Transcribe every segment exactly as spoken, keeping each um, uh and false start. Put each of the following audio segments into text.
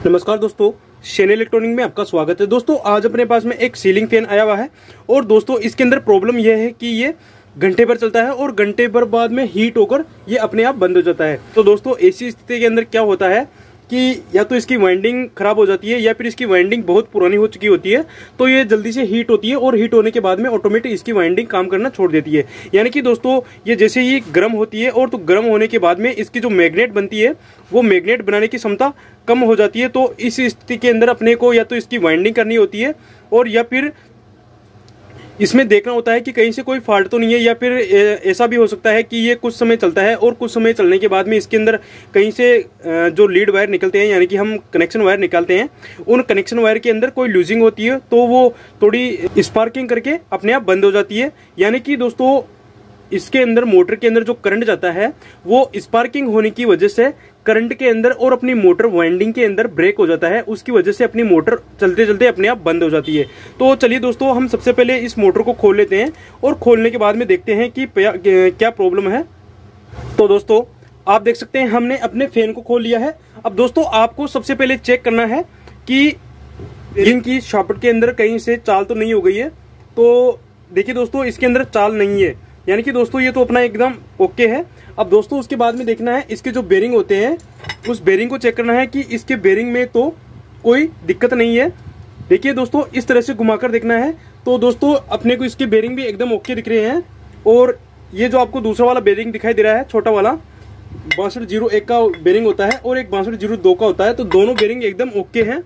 नमस्कार दोस्तों, Shane electronic में आपका स्वागत है। दोस्तों आज अपने पास में एक सीलिंग फैन आया हुआ है और दोस्तों इसके अंदर प्रॉब्लम यह है कि ये घंटे भर चलता है और घंटे भर बाद में हीट होकर ये अपने आप बंद हो जाता है। तो दोस्तों ऐसी स्थिति के अंदर क्या होता है कि या तो इसकी वाइंडिंग खराब हो जाती है या फिर इसकी वाइंडिंग बहुत पुरानी हो चुकी होती है, तो ये जल्दी से हीट होती है और हीट होने के बाद में ऑटोमेटिक इसकी वाइंडिंग काम करना छोड़ देती है। यानी कि दोस्तों ये जैसे ही गर्म होती है और तो गर्म होने के बाद में इसकी जो मैग्नेट बनती है वो मैग्नेट बनाने की क्षमता कम हो जाती है। तो इस स्थिति के अंदर अपने को या तो इसकी वाइंडिंग करनी होती है और या फिर इसमें देखना होता है कि कहीं से कोई फॉल्ट तो नहीं है, या फिर ऐसा भी हो सकता है कि ये कुछ समय चलता है और कुछ समय चलने के बाद में इसके अंदर कहीं से जो लीड वायर निकलते हैं यानी कि हम कनेक्शन वायर निकालते हैं, उन कनेक्शन वायर के अंदर कोई लूजिंग होती है तो वो थोड़ी स्पार्किंग करके अपने आप बंद हो जाती है। यानी कि दोस्तों इसके अंदर मोटर के अंदर जो करंट जाता है वो स्पार्किंग होने की वजह से करंट के अंदर और अपनी मोटर वाइंडिंग के अंदर ब्रेक हो जाता है, उसकी वजह से अपनी मोटर चलते चलते अपने आप बंद हो जाती है। तो चलिए दोस्तों हम सबसे पहले इस मोटर को खोल लेते हैं और खोलने के बाद में देखते हैं कि क्या प्रॉब्लम है। तो दोस्तों आप देख सकते हैं हमने अपने फैन को खोल लिया है। अब दोस्तों आपको सबसे पहले चेक करना है कि रिंग की शाफ्ट के अंदर कहीं से चाल तो नहीं हो गई है। तो देखिए दोस्तों इसके अंदर चाल नहीं है, यानी कि दोस्तों ये तो अपना एकदम ओके है। अब दोस्तों उसके बाद में देखना है इसके जो बेरिंग होते हैं उस बेरिंग को चेक करना है कि इसके बेरिंग में तो कोई दिक्कत नहीं है। देखिए दोस्तों इस तरह से घुमाकर देखना है तो दोस्तों अपने को इसके बेरिंग भी एकदम ओके दिख रहे हैं। और ये जो आपको दूसरा वाला बेरिंग दिखाई दे रहा है छोटा वाला बासठ जीरो एक का बेरिंग होता है और एक बासठ जीरो दो का होता है, तो दोनों बेरिंग एकदम ओके हैं।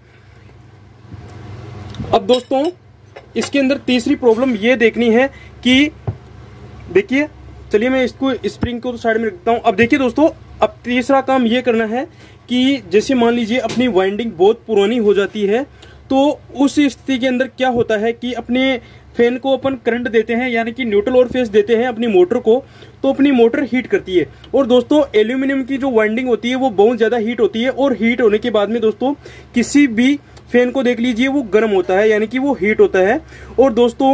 अब दोस्तों इसके अंदर तीसरी प्रॉब्लम ये देखनी है कि देखिए, चलिए मैं इसको स्प्रिंग को तो साइड में रखता हूं। अब देखिए दोस्तों अब तीसरा काम ये करना है कि जैसे मान लीजिए अपनी वाइंडिंग बहुत पुरानी हो जाती है तो उस स्थिति के अंदर क्या होता है कि अपने फैन को अपन करंट देते हैं यानी कि न्यूट्रल और फेस देते हैं अपनी मोटर को, तो अपनी मोटर हीट करती है। और दोस्तों एल्यूमिनियम की जो वाइंडिंग होती है वो बहुत ज्यादा हीट होती है और हीट होने के बाद में दोस्तों किसी भी फैन को देख लीजिए वो गर्म होता है यानी कि वो हीट होता है। और दोस्तों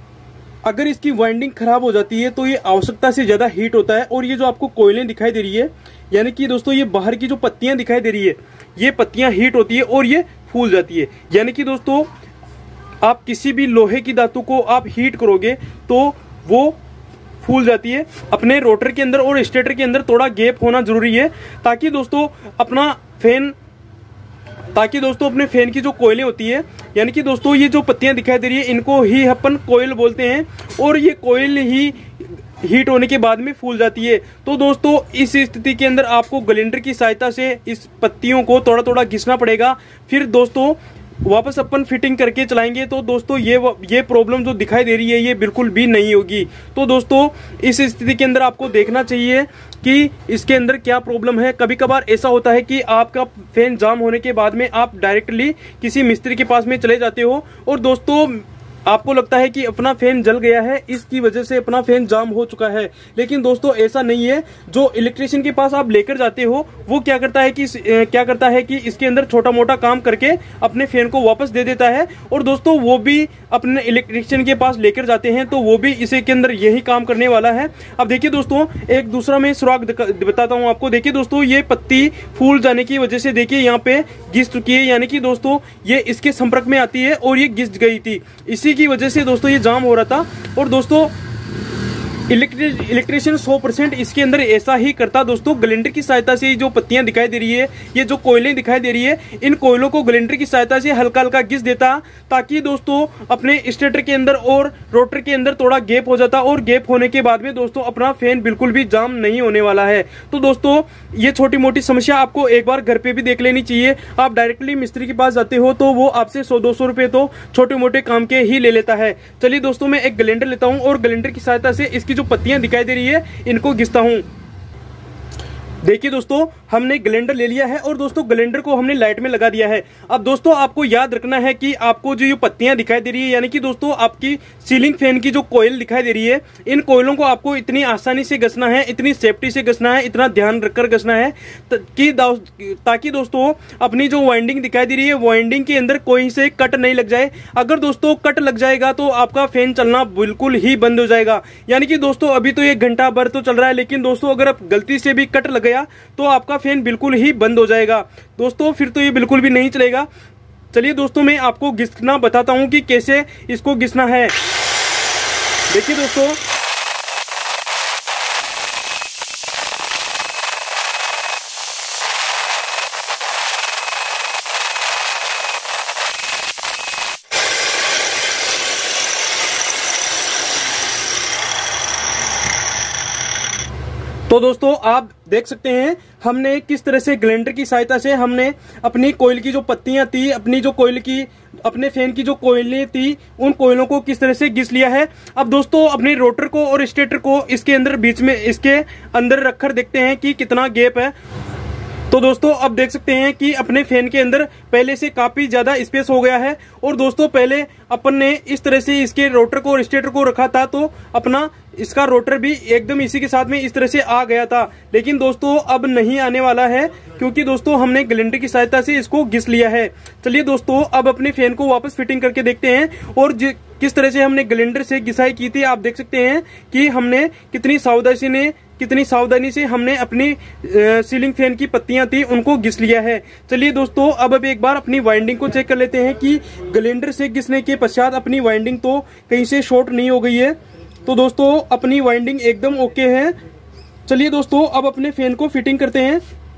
अगर इसकी वाइंडिंग खराब हो जाती है तो ये आवश्यकता से ज्यादा हीट होता है। और ये जो आपको कोयलें दिखाई दे रही है यानी कि दोस्तों ये बाहर की जो पत्तियां दिखाई दे रही है ये पत्तियां हीट होती है और ये फूल जाती है। यानी कि दोस्तों आप किसी भी लोहे की धातु को आप हीट करोगे तो वो फूल जाती है। अपने रोटर के अंदर और स्टेटर के अंदर थोड़ा गैप होना जरूरी है ताकि दोस्तों अपना फैन ताकि दोस्तों अपने फैन की जो कोयलें होती है यानी कि दोस्तों ये जो पत्तियां दिखाई दे रही है इनको ही अपन कोयल बोलते हैं और ये कोयल ही हीट होने के बाद में फूल जाती है। तो दोस्तों इस स्थिति के अंदर आपको ग्राइंडर की सहायता से इस पत्तियों को थोड़ा थोड़ा घिसना पड़ेगा, फिर दोस्तों वापस अपन फिटिंग करके चलाएंगे तो दोस्तों ये ये प्रॉब्लम जो दिखाई दे रही है ये बिल्कुल भी नहीं होगी। तो दोस्तों इस स्थिति के अंदर आपको देखना चाहिए कि इसके अंदर क्या प्रॉब्लम है। कभी कभार ऐसा होता है कि आपका फैन जाम होने के बाद में आप डायरेक्टली किसी मिस्त्री के पास में चले जाते हो और दोस्तों आपको लगता है कि अपना फैन जल गया है, इसकी वजह से अपना फैन जाम हो चुका है। लेकिन दोस्तों ऐसा नहीं है। जो इलेक्ट्रिशियन के पास आप लेकर जाते हो वो क्या करता है कि क्या करता है कि इसके अंदर छोटा मोटा काम करके अपने फैन को वापस दे देता है। और दोस्तों वो भी अपने इलेक्ट्रिशियन के पास लेकर जाते हैं तो वो भी इसी के अंदर यही काम करने वाला है। अब देखिए दोस्तों एक दूसरा मैं सुराग बताता हूँ आपको। देखिए दोस्तों ये पत्ती फूल जाने की वजह से देखिए यहाँ पे घिस चुकी है, यानी कि दोस्तों ये इसके संपर्क में आती है और ये घिस गई थी, इसी की वजह से दोस्तों ये जाम हो रहा था। और दोस्तों इलेक्ट्रिक इलेक्ट्रिशियन सौ परसेंट इसके अंदर ऐसा ही करता। दोस्तों ग्राइंडर की सहायता से जो पत्तियां दिखाई दे रही है ये जो कोयलें दिखाई दे रही है इन कोयलों को ग्राइंडर की सहायता से हल्का हल्का घिस देता ताकि दोस्तों अपने स्टेटर के अंदर और रोटर के अंदर थोड़ा गैप हो जाता और गैप होने के बाद में दोस्तों अपना फैन बिल्कुल भी जाम नहीं होने वाला है। तो दोस्तों ये छोटी मोटी समस्या आपको एक बार घर पे भी देख लेनी चाहिए। आप डायरेक्टली मिस्त्री के पास जाते हो तो वो आपसे सौ दो सौ रुपए तो छोटे मोटे काम के ही ले लेता है। चलिए दोस्तों मैं एक ग्राइंडर लेता हूँ और ग्राइंडर की सहायता से इसकी जो पत्तियां दिखाई दे रही है इनको घिसता हूं। देखिए दोस्तों हमने ग्राइंडर ले लिया है और दोस्तों ग्राइंडर को हमने लाइट में लगा दिया है। अब दोस्तों आपको याद रखना है कि आपको जो ये पत्तियां दिखाई दे रही है यानी कि दोस्तों आपकी सीलिंग फैन की जो कोयल दिखाई दे रही है इन कोयलों को आपको इतनी आसानी से घसना है, इतनी सेफ्टी से घसना है, इतना ध्यान रखकर घसना है कि ताकि दोस्तों अपनी जो वाइंडिंग दिखाई दे रही है वाइंडिंग के अंदर कोई से कट नहीं लग जाए। अगर दोस्तों कट लग जाएगा तो आपका फैन चलना बिल्कुल ही बंद हो जाएगा। यानी कि दोस्तों अभी तो एक घंटा भर तो चल रहा है लेकिन दोस्तों अगर आप गलती से भी कट लग गया तो आपका फैन बिल्कुल ही बंद हो जाएगा दोस्तों, फिर तो ये बिल्कुल भी नहीं चलेगा। चलिए दोस्तों मैं आपको घिसना बताता हूँ कि कैसे इसको घिसना है। देखिए दोस्तों, तो दोस्तों आप देख सकते हैं हमने किस तरह से ग्राइंडर की सहायता से हमने अपनी कोयल की जो पत्तियां थी, अपनी जो कोयल की अपने फैन की जो कोयलें थी, उन कोयलों को किस तरह से घिस लिया है। अब दोस्तों अपने रोटर को और स्टेटर को इसके अंदर बीच में इसके अंदर रखकर देखते हैं कि कितना गैप है। तो दोस्तों अब देख सकते हैं कि अपने फैन के अंदर पहले से काफी ज्यादा स्पेस हो गया है। और दोस्तों पहले अपन ने इस तरह से इसके रोटर को और स्टेटर को रखा था तो अपना इसका रोटर भी एकदम इसी के साथ में इस तरह से आ गया था, लेकिन दोस्तों अब नहीं आने वाला है क्योंकि दोस्तों हमने ग्राइंडर की सहायता से इसको घिस लिया है। चलिए दोस्तों अब अपने फैन को वापस फिटिंग करके देखते हैं और किस तरह से हमने ग्राइंडर से घिसाई की थी। आप देख सकते हैं कि हमने कितनी सावधानी ने कितनी सावधानी से हमने अपनी सीलिंग फैन की पत्तियां थी उनको घिस लिया है। चलिए दोस्तों अब अब एक बार अपनी वाइंडिंग को चेक कर लेते हैं कि ग्राइंडर से घिसने के पश्चात अपनी वाइंडिंग तो कहीं से शॉर्ट नहीं हो गई है। तो दोस्तों अपनी वाइंडिंग एकदम ओके है। चलिए दोस्तों अब अपने फैन को फिटिंग करते हैं।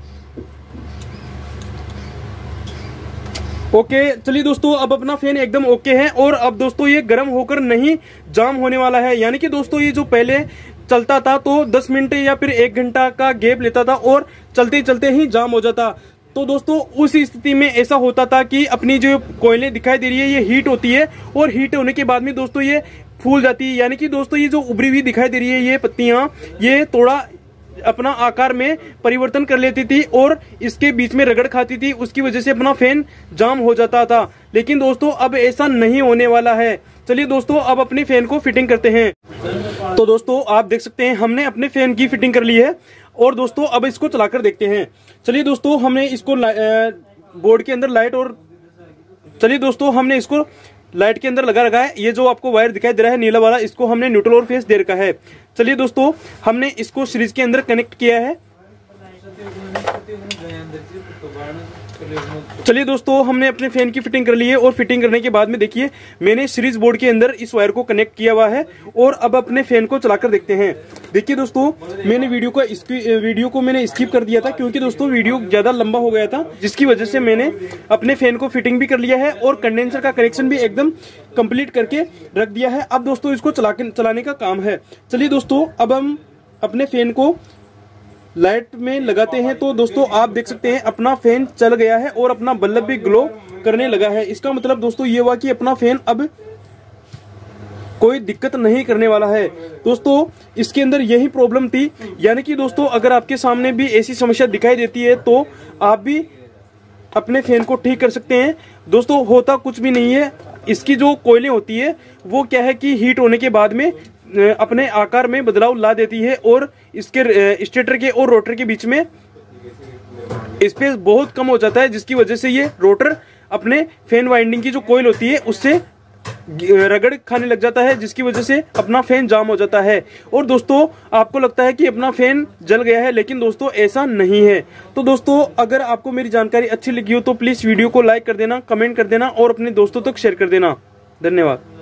ओके चलिए दोस्तों अब अपना फैन एकदम ओके है और अब दोस्तों ये गर्म होकर नहीं जाम होने वाला है। यानी कि दोस्तों ये जो पहले चलता था तो दस मिनट या फिर एक घंटा का गैप लेता था और चलते चलते ही जाम हो जाता। तो दोस्तों उस स्थिति में ऐसा होता था कि अपनी जो कोयलें दिखाई दे रही है ये हीट होती है और हीट होने के बाद में दोस्तों ये फूल जाती है। यानी कि दोस्तों ये जो उभरी हुई दिखाई दे रही है ये पत्तियां ये थोड़ा अपना आकार में परिवर्तन कर लेती थी और इसके बीच में रगड़ खाती थी, उसकी वजह से अपना फैन जाम हो जाता था। लेकिन दोस्तों अब ऐसा नहीं होने वाला है। चलिए दोस्तों अब अपने फैन को फिटिंग करते हैं। तो दोस्तों आप देख सकते हैं हमने अपने फैन की फिटिंग कर ली है और दोस्तों अब इसको चलाकर देखते हैं। चलिए दोस्तों हमने इसको बोर्ड के अंदर लाइट और चलिए दोस्तों हमने इसको लाइट के अंदर लगा रखा है। ये जो आपको वायर दिखाई दे रहा है नीला वाला, इसको हमने न्यूट्रल और फेस दे रखा है। चलिए दोस्तों हमने इसको सीरीज के अंदर कनेक्ट किया है। चलिए दोस्तों हमने अपने फैन की फिटिंग कर ली है और फिटिंग करने के बाद में देखिए मैंने सीरीज बोर्ड के अंदर इस वायर को कनेक्ट किया हुआ है और अब अपने फैन को चलाकर देखते हैं। देखिए दोस्तों मैंने वीडियो को वीडियो को मैंने स्किप कर दिया था क्योंकि दोस्तों वीडियो ज्यादा लंबा हो गया था, जिसकी वजह से मैंने अपने फैन को फिटिंग भी कर लिया है और कंडेंसर का कनेक्शन भी एकदम कंप्लीट करके रख दिया है। अब दोस्तों इसको चला चलाने का काम है। चलिए दोस्तों अब हम अपने फैन को लाइट में लगाते हैं। तो दोस्तों आप देख सकते हैं अपना फैन चल गया है और अपना बल्ब भी ग्लो करने लगा है। इसका मतलब दोस्तों ये हुआ कि अपना फैन अब कोई दिक्कत नहीं करने वाला है। दोस्तों इसके अंदर यही प्रॉब्लम थी। यानी कि दोस्तों अगर आपके सामने भी ऐसी समस्या दिखाई देती है तो आप भी अपने फैन को ठीक कर सकते हैं। दोस्तों होता कुछ भी नहीं है, इसकी जो कोयलें होती है वो क्या है कि हीट होने के बाद में अपने आकार में बदलाव ला देती है और इसके स्टेटर के और रोटर के बीच में स्पेस बहुत कम हो जाता है, जिसकी वजह से ये रोटर अपने फैन वाइंडिंग की जो कोयल होती है उससे रगड़ खाने लग जाता है, जिसकी वजह से अपना फैन जाम हो जाता है। और दोस्तों आपको लगता है कि अपना फैन जल गया है, लेकिन दोस्तों ऐसा नहीं है। तो दोस्तों अगर आपको मेरी जानकारी अच्छी लगी हो तो प्लीज वीडियो को लाइक कर देना, कमेंट कर देना और अपने दोस्तों तक शेयर कर देना। धन्यवाद।